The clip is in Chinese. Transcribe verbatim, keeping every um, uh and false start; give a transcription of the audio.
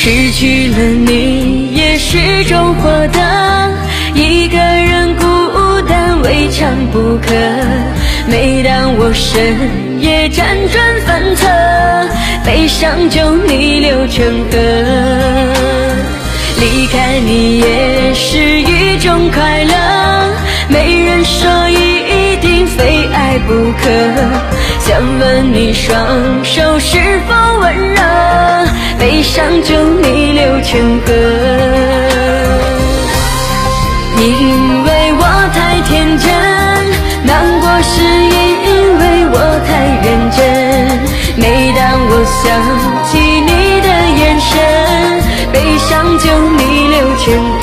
失去了你也是种获得，一个人孤单未尝不可。每当我深夜辗转反侧，悲伤就逆流成河。离开你也是一种快乐，没人说一定非爱不可。想问你双手是否温热，悲伤就逆流成河。因为我太天真，难过是因为我太认真。每当我想起你的眼神，悲伤就逆流成河。